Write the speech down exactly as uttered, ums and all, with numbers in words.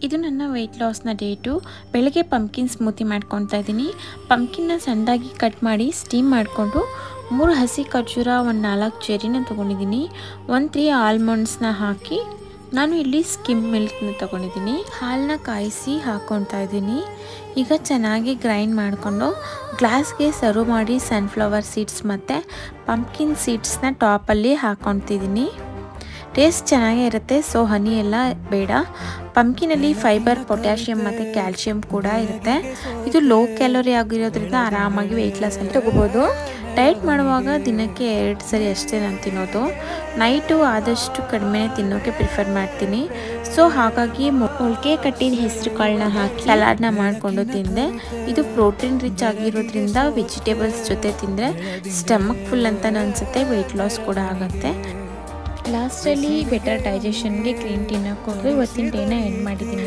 ಇದು ನನ್ನ ವೆಯ್ಟ್ ಲಾಸ್ನ ಡೇಟು. ಬೆಳಗ್ಗೆ ಪಂಪ್ಕಿನ್ ಸ್ಮೂತಿ ಮಾಡ್ಕೊತಾ ಇದ್ದೀನಿ. ಪಂಪ್ಕಿನ್ನ ಸಣ್ಣದಾಗಿ ಕಟ್ ಮಾಡಿ ಸ್ಟೀಮ್ ಮಾಡಿಕೊಂಡು ಮೂರು ಹಸಿ ಖರ್ಜೂರ, ಒಂದು ನಾಲ್ಕು ಚೆರಿನ ತೊಗೊಂಡಿದ್ದೀನಿ. ಒಂದು ತ್ರೀ ಆಲ್ಮಂಡ್ಸ್ನ ಹಾಕಿ ನಾನು ಇಲ್ಲಿ ಸ್ಕಿಮ್ ಮಿಲ್ಕ್ನ ತೊಗೊಂಡಿದ್ದೀನಿ. ಹಾಲನ್ನ ಕಾಯಿಸಿ ಹಾಕ್ಕೊತಾ ಇದ್ದೀನಿ. ಈಗ ಚೆನ್ನಾಗಿ ಗ್ರೈಂಡ್ ಮಾಡಿಕೊಂಡು ಗ್ಲಾಸ್ಗೆ ಸರ್ವ್ ಮಾಡಿ ಸನ್ಫ್ಲವರ್ ಸೀಡ್ಸ್ ಮತ್ತು ಪಂಪ್ಕಿನ್ ಸೀಡ್ಸ್ನ ಟಾಪಲ್ಲಿ ಹಾಕ್ಕೊತಿದ್ದೀನಿ. ಟೇಸ್ಟ್ ಚೆನ್ನಾಗೇ ಇರುತ್ತೆ, ಸೊ ಹನಿ ಎಲ್ಲ ಬೇಡ. ಪಂಪ್ಕಿನಲ್ಲಿ ಫೈಬರ್, ಪೊಟ್ಯಾಷಿಯಮ್ ಮತ್ತು ಕ್ಯಾಲ್ಶಿಯಂ ಕೂಡ ಇರುತ್ತೆ. ಇದು ಲೋ ಕ್ಯಾಲೋರಿ ಆಗಿರೋದ್ರಿಂದ ಆರಾಮಾಗಿ ವೆಯ್ಟ್ ಲಾಸಲ್ಲಿ ತಗೋಬೋದು. ಡಯಟ್ ಮಾಡುವಾಗ ದಿನಕ್ಕೆ ಎರಡು ಸರಿ ಅಷ್ಟೇ ನಾನು ತಿನ್ನೋದು. ನೈಟು ಆದಷ್ಟು ಕಡಿಮೆ ತಿನ್ನೋಕ್ಕೆ ಪ್ರಿಫರ್ ಮಾಡ್ತೀನಿ. ಸೊ ಹಾಗಾಗಿ ಮೊಳಕೆ ಕಟ್ಟಿದ ಹೆಸರು ಕಾಳನ್ನ ಹಾಕಿ ಸಲಾಡ್ನ ಮಾಡಿಕೊಂಡು ತಿಂದೆ. ಇದು ಪ್ರೋಟೀನ್ ರಿಚ್ ಆಗಿರೋದ್ರಿಂದ ವೆಜಿಟೇಬಲ್ಸ್ ಜೊತೆ ತಿಂದರೆ ಸ್ಟಮಕ್ ಫುಲ್ ಅಂತ ಅನಿಸುತ್ತೆ, ವೆಯ್ಟ್ ಲಾಸ್ ಕೂಡ ಆಗುತ್ತೆ. ಲಾಸ್ಟಲ್ಲಿ ಬೆಟರ್ ಡೈಜೆಷನ್ಗೆ ಗ್ರೀನ್ ಟೀನ ಕೊಟ್ಟು ಇವತ್ತಿನ ಡೇನ ಎಂಡ್ ಮಾಡಿದ್ದೀನಿ.